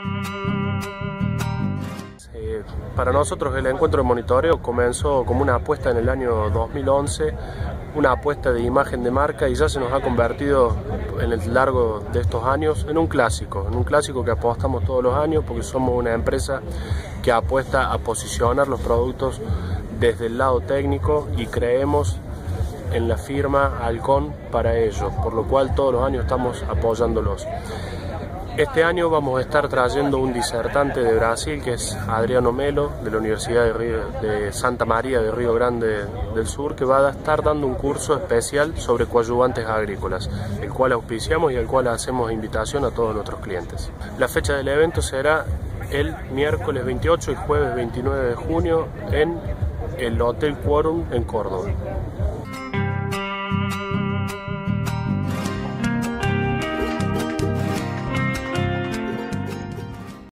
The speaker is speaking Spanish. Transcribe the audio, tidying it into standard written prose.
Para nosotros el encuentro de monitoreo comenzó como una apuesta en el año 2011, una apuesta de imagen de marca, y ya se nos ha convertido en el largo de estos años en un clásico que apostamos todos los años porque somos una empresa que apuesta a posicionar los productos desde el lado técnico y creemos en la firma Halcón para ello, por lo cual todos los años estamos apoyándolos. Este año vamos a estar trayendo un disertante de Brasil, que es Adriano Melo, de la Universidad de Santa María de Río Grande del Sur, que va a estar dando un curso especial sobre coadyuvantes agrícolas, el cual auspiciamos y al cual hacemos invitación a todos nuestros clientes. La fecha del evento será el miércoles 28 y jueves 29 de junio en el Hotel Quórum en Córdoba.